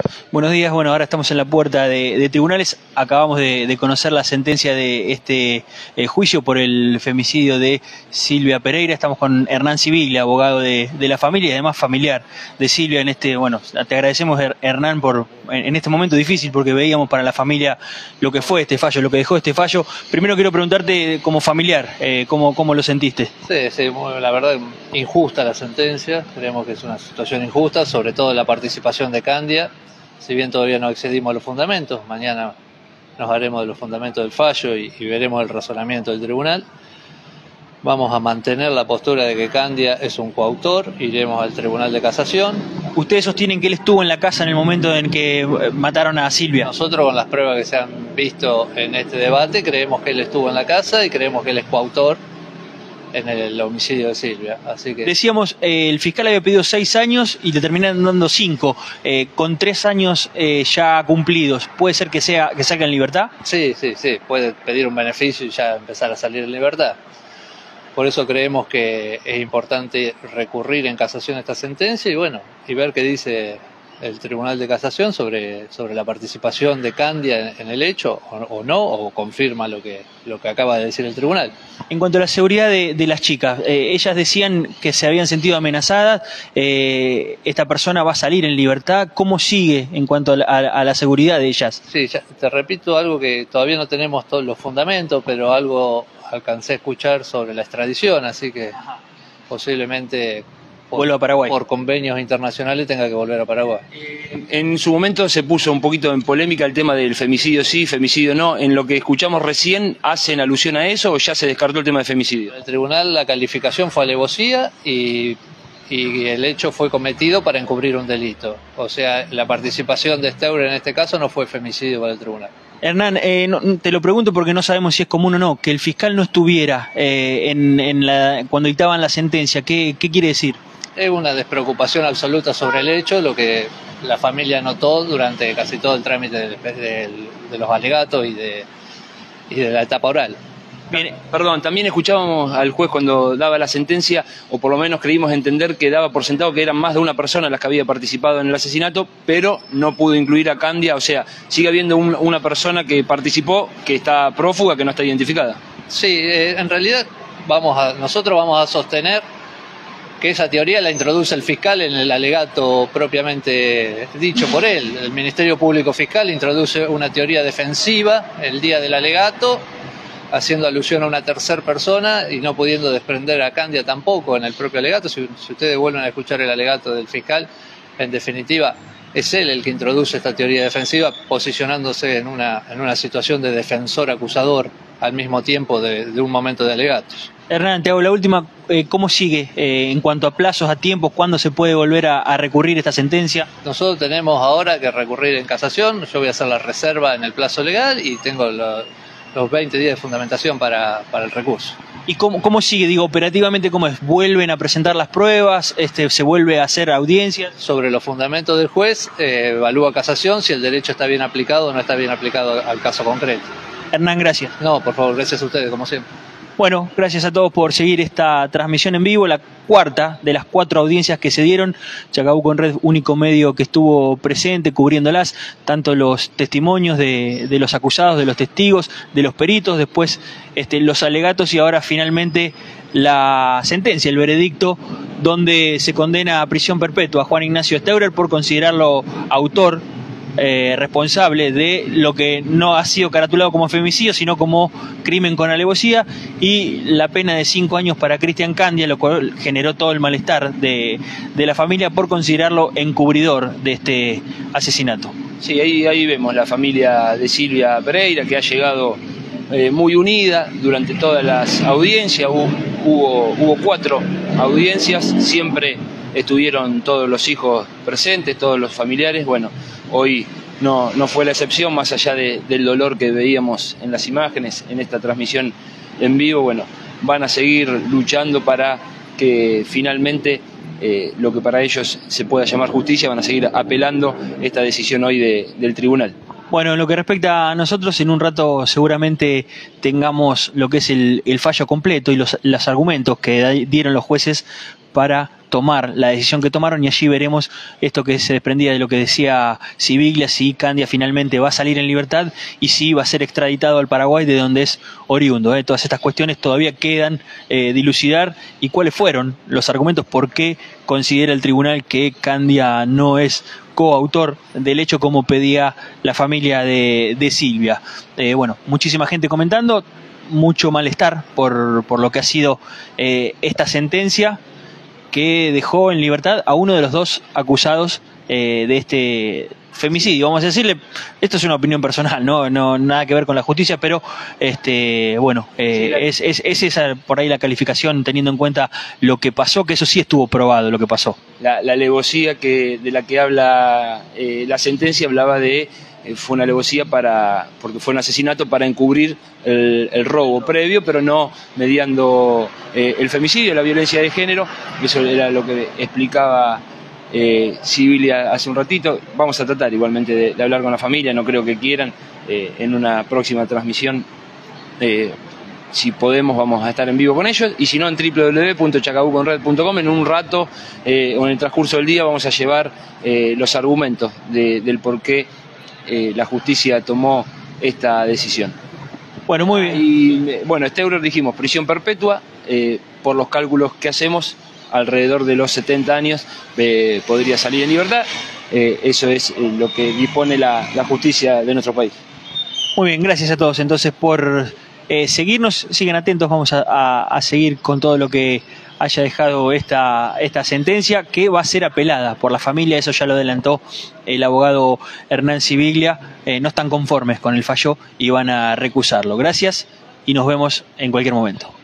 Buenos días, bueno, ahora estamos en la puerta de tribunales. Acabamos de conocer la sentencia de este juicio por el femicidio de Silvia Pereira. Estamos con Hernán Sibiglia, abogado de la familia y además familiar de Silvia. Bueno, te agradecemos, Hernán, en este momento difícil, porque veíamos para la familia lo que fue este fallo, lo que dejó este fallo. Primero quiero preguntarte, como familiar, ¿cómo lo sentiste? Sí, la verdad, injusta la sentencia. Creemos que es una situación injusta, sobre todo la participación de Candia. Si bien todavía no accedimos a los fundamentos, mañana nos haremos de los fundamentos del fallo y veremos el razonamiento del tribunal. Vamos a mantener la postura de que Candia es un coautor, iremos al Tribunal de Casación. ¿Ustedes sostienen que él estuvo en la casa en el momento en que mataron a Silvia? Nosotros, con las pruebas que se han visto en este debate, creemos que él estuvo en la casa y creemos que él es coautor en el homicidio de Silvia. Así que... Decíamos, el fiscal había pedido 6 años y le terminaron dando 5, con 3 años ya cumplidos. ¿Puede ser que salga en libertad? Sí, puede pedir un beneficio y ya empezar a salir en libertad. Por eso creemos que es importante recurrir en casación a esta sentencia y ver qué dice el Tribunal de Casación sobre la participación de Candia en el hecho, o no, o confirma lo que acaba de decir el tribunal. En cuanto a la seguridad de las chicas, ellas decían que se habían sentido amenazadas. Esta persona va a salir en libertad. ¿Cómo sigue en cuanto a la seguridad de ellas? Sí, ya te repito algo que todavía no tenemos todos los fundamentos, pero algo alcancé a escuchar sobre la extradición, así que posiblemente vuelva a Paraguay. Por convenios internacionales tenga que volver a Paraguay. En su momento se puso un poquito en polémica el tema del femicidio sí, femicidio no. En lo que escuchamos recién, ¿hacen alusión a eso o ya se descartó el tema de femicidio? En el tribunal la calificación fue alevosía y el hecho fue cometido para encubrir un delito. O sea, la participación de Steure en este caso no fue femicidio para el tribunal. Hernán, te lo pregunto porque no sabemos si es común o no, que el fiscal no estuviera cuando dictaban la sentencia. ¿Qué quiere decir? Es una despreocupación absoluta sobre el hecho, lo que la familia notó durante casi todo el trámite de los alegatos y de la etapa oral. Bien, perdón, también escuchábamos al juez cuando daba la sentencia, o por lo menos creímos entender que daba por sentado que eran más de una persona las que había participado en el asesinato, pero no pudo incluir a Candia. O sea, sigue habiendo una persona que participó, que está prófuga, que no está identificada. Sí, en realidad nosotros vamos a sostener que esa teoría la introduce el fiscal en el alegato propiamente dicho por él. El Ministerio Público Fiscal introduce una teoría defensiva el día del alegato, haciendo alusión a una tercera persona y no pudiendo desprender a Candia tampoco en el propio alegato. Si ustedes vuelven a escuchar el alegato del fiscal, en definitiva es él el que introduce esta teoría defensiva, posicionándose en una situación de defensor acusador al mismo tiempo de un momento de alegatos. Hernán, te hago la última. ¿Cómo sigue en cuanto a plazos, a tiempos? ¿Cuándo se puede volver a recurrir esta sentencia? Nosotros tenemos ahora que recurrir en casación. Yo voy a hacer la reserva en el plazo legal y tengo los 20 días de fundamentación para el recurso. ¿Y cómo sigue? Digo, operativamente, ¿cómo es? ¿Vuelven a presentar las pruebas? ¿Se vuelve a hacer audiencias? Sobre los fundamentos del juez, evalúa casación si el derecho está bien aplicado o no está bien aplicado al caso concreto. Hernán, gracias. No, por favor, gracias a ustedes, como siempre. Bueno, gracias a todos por seguir esta transmisión en vivo, la cuarta de las 4 audiencias que se dieron. Chacabuco en Red, único medio que estuvo presente cubriéndolas, tanto los testimonios de los acusados, de los testigos, de los peritos, después los alegatos y ahora finalmente la sentencia, el veredicto, donde se condena a prisión perpetua a Juan Ignacio Steurer por considerarlo autor responsable de lo que no ha sido caratulado como femicidio, sino como crimen con alevosía, y la pena de 5 años para Cristian Candia, lo cual generó todo el malestar de la familia por considerarlo encubridor de este asesinato. Sí, ahí vemos la familia de Silvia Pereira, que ha llegado muy unida durante todas las audiencias. Hubo 4 audiencias, siempre estuvieron todos los hijos presentes, todos los familiares. Bueno, hoy no fue la excepción, más allá del dolor que veíamos en las imágenes, en esta transmisión en vivo. Bueno, van a seguir luchando para que finalmente lo que para ellos se pueda llamar justicia. Van a seguir apelando esta decisión hoy del tribunal. Bueno, en lo que respecta a nosotros, en un rato seguramente tengamos lo que es el fallo completo y los argumentos que dieron los jueces para tomar la decisión que tomaron, y allí veremos esto que se desprendía de lo que decía Sibiglia, si Candia finalmente va a salir en libertad y si va a ser extraditado al Paraguay, de donde es oriundo. Todas estas cuestiones todavía quedan dilucidar, y cuáles fueron los argumentos por qué considera el tribunal que Candia no es coautor del hecho, como pedía la familia de Silvia. Bueno, muchísima gente comentando, mucho malestar por lo que ha sido esta sentencia, que dejó en libertad a uno de los dos acusados de este femicidio, vamos a decirle. Esto es una opinión personal, no nada que ver con la justicia, pero bueno, es esa por ahí la calificación, teniendo en cuenta lo que pasó, que eso sí estuvo probado lo que pasó. La alevosía de la que habla la sentencia hablaba de fue una alevosía porque fue un asesinato para encubrir el robo previo, pero no mediando el femicidio, la violencia de género. Eso era lo que explicaba Sibiglia hace un ratito. Vamos a tratar igualmente de hablar con la familia, no creo que quieran. En una próxima transmisión, si podemos, vamos a estar en vivo con ellos, y si no, en www.chacabuconred.com. En un rato o en el transcurso del día vamos a llevar los argumentos del por qué la justicia tomó esta decisión. Bueno, muy bien. Y bueno, Steurer, dijimos, prisión perpetua, por los cálculos que hacemos, alrededor de los 70 años podría salir en libertad. Eso es lo que dispone la justicia de nuestro país. Muy bien, gracias a todos entonces por seguirnos, sigan atentos, vamos a seguir con todo lo que haya dejado esta sentencia, que va a ser apelada por la familia. Eso ya lo adelantó el abogado Hernán Sibiglia. No están conformes con el fallo y van a recusarlo. Gracias y nos vemos en cualquier momento.